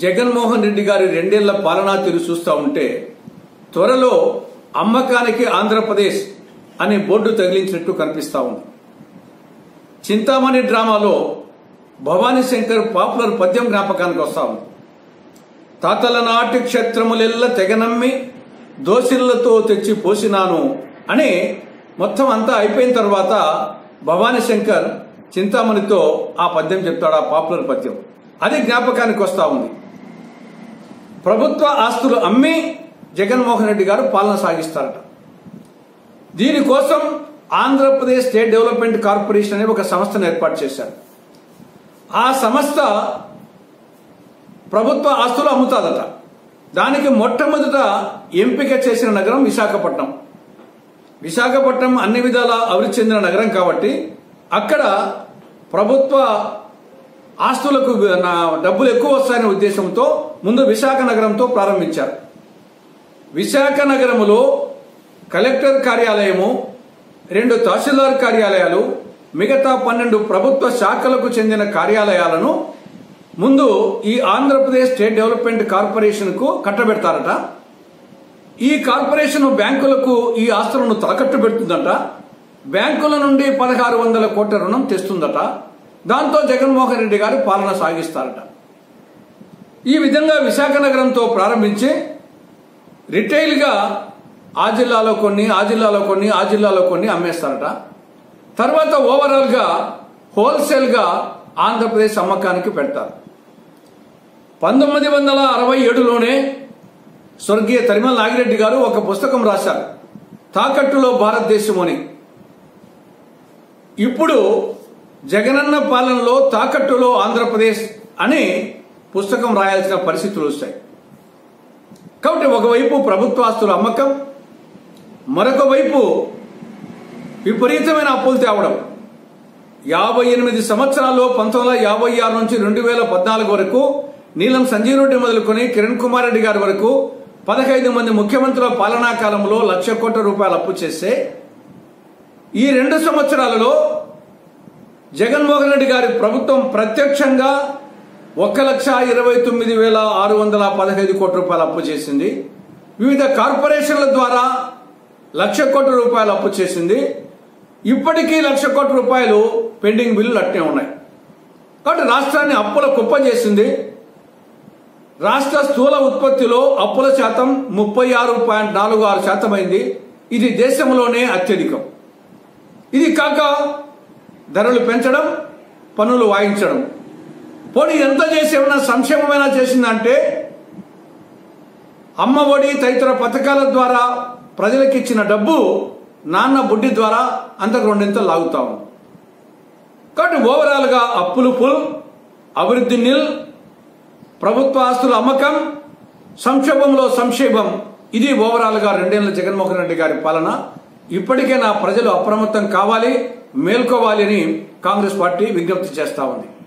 జగన్మోహన్ రెడ్డి గారి 2 ఏళ్ల పాలనా తీరు చూస్తూ ఉంటే త్వరలో అమ్మకానికి ఆంధ్రప్రదేశ్ అనే బోర్డు తగిలించినట్టు కనిపిస్తా ఉంది. చింతామణి డ్రామాలో భవానీ శంకర్ పాపులర్ పద్యం జ్ఞాపకానికి వస్తా ఉంది. తాతల నాటి క్షేత్రములెల్ల తెగనమ్మి దోసిళ్లతో తెచ్చి పోసినాను అని మొత్తం అంతా అయిపోయిన తర్వాత భవానీ శంకర్ చింతామణితో ఆ పద్యం చెప్తాడు, ఆ పాపులర్ పద్యం. అది జ్ఞాపకానికి వస్తా ఉంది. ప్రభుత్వ ఆస్తులు అమ్మి జగన్మోహన్ రెడ్డి గారు పాలన సాగిస్తారట. దీనికోసం ఆంధ్రప్రదేశ్ స్టేట్ డెవలప్మెంట్ కార్పొరేషన్ అనే ఒక సంస్థను ఏర్పాటు చేశారు. ఆ సంస్థ ప్రభుత్వ ఆస్తులు అమ్ముతాదట. దానికి మొట్టమొదట ఎంపిక చేసిన నగరం విశాఖపట్నం. విశాఖపట్నం అన్ని విధాల అభివృద్ధి చెందిన నగరం కాబట్టి అక్కడ ప్రభుత్వ ఆస్తులకు డబ్బులు ఎక్కువ వస్తాయనే ఉద్దేశంతో ముందు విశాఖ నగరంతో ప్రారంభించారు. విశాఖ నగరంలో కలెక్టర్ కార్యాలయము, 2 తహసీల్దార్ కార్యాలయాలు, మిగతా 12 ప్రభుత్వ శాఖలకు చెందిన కార్యాలయాలను ముందు ఈ ఆంధ్రప్రదేశ్ స్టేట్ డెవలప్మెంట్ కార్పొరేషన్ కు కట్టబెడతారట. ఈ కార్పొరేషన్ బ్యాంకులకు ఈ ఆస్తులను తాకట్టు పెడుతుందట. బ్యాంకుల నుండి 1600 కోట్ల రుణం తెస్తుందట. దాంతో జగన్మోహన్ రెడ్డి గారు పాలన సాగిస్తారట. ఈ విధంగా విశాఖ నగరంతో ప్రారంభించి రిటైల్ గా ఆ జిల్లాలో కొన్ని, ఆ జిల్లాలో కొన్ని, ఆ జిల్లాలో కొన్ని అమ్మేస్తారట. తర్వాత ఓవరాల్ గా హోల్సేల్ గా ఆంధ్రప్రదేశ్ అమ్మకానికి పెడతారు. 1967లోనే స్వర్గీయ తరిమల నాగిరెడ్డి గారు ఒక పుస్తకం రాశారు, తాకట్టులో భారతదేశం అని. ఇప్పుడు జగనన్న పాలనలో తాకట్టులో ఆంధ్రప్రదేశ్ అని పుస్తకం రాయాల్సిన పరిస్థితులు వస్తాయి. కాబట్టి ఒకవైపు ప్రభుత్వ ఆస్తుల అమ్మకం, మరొక వైపు విపరీతమైన అప్పులు తేవడం. 58 సంవత్సరాల్లో 1956 నుంచి 2014 వరకు నీలం సంజీవ్ రెడ్డి మొదలుకొని కిరణ్ కుమార్ రెడ్డి గారి వరకు 15 మంది ముఖ్యమంత్రుల పాలనా కాలంలో 1,00,000 కోట్ల రూపాయలు అప్పు చేస్తే ఈ 2 సంవత్సరాలలో జగన్మోహన్ రెడ్డి గారి ప్రభుత్వం ప్రత్యక్షంగా 1,29,615 కోట్ల రూపాయలు అప్పు చేసింది. వివిధ కార్పొరేషన్ల ద్వారా 1,00,000 కోట్ల రూపాయలు అప్పు చేసింది. ఇప్పటికీ 1,00,000 కోట్ల రూపాయలు పెండింగ్ బిల్లులు అట్నే ఉన్నాయి. కాబట్టి రాష్ట్రాన్ని అప్పుల కుప్ప చేసింది. రాష్ట్ర స్థూల ఉత్పత్తిలో అప్పుల శాతం 36.46% అయింది. ఇది దేశంలోనే అత్యధికం. ఇది కాక ధరలు పెంచడం, పన్నులు వాయించడం. పోనీ ఎంత చేసి ఏమైనా సంక్షేమమైనా చేసిందంటే అమ్మ ఒడి తదితర పథకాల ద్వారా ప్రజలకు ఇచ్చిన డబ్బు నాన్న బుడ్డి ద్వారా అంతకు 2 లాగుతాము. కాబట్టి ఓవరాల్ గా అప్పులు ఫుల్, అభివృద్ధి నిల్, ప్రభుత్వ ఆస్తుల అమ్మకం, సంక్షోభంలో సంక్షేమం. ఇది ఓవరాల్ గా 2 ఏళ్ల జగన్మోహన్ రెడ్డి గారి పాలన. ఇప్పటికే నా ప్రజలు అప్రమత్తం కావాలి, మేల్కోవాలి అని కాంగ్రెస్ పార్టీ విజ్ఞప్తి చేస్తా ఉంది.